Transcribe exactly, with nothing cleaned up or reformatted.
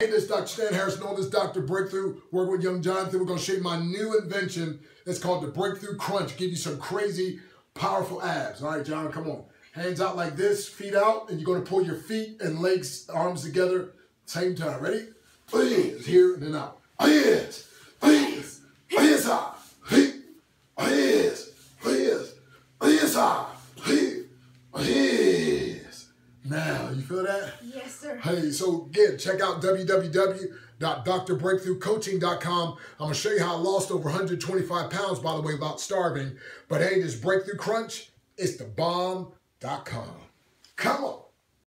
Hey, this is Doctor Stan Harris, known as Doctor Breakthrough. Working with Young Jonathan. We're going to show you my new invention. It's called the Breakthrough Crunch. Give you some crazy, powerful abs. All right, John, come on. Hands out like this, feet out, and you're going to pull your feet and legs, arms together, same time. Ready? Yes, here and then out. Yes, yes, yes, ah, yes, yes, yes, ah, yes. Now, you feel that? Yes, sir. Hey, so again, check out w w w dot dr breakthrough coaching dot com. I'm going to show you how I lost over one hundred twenty-five pounds, by the way, without starving. But hey, this Breakthrough Crunch, it's the bomb dot com. Come on.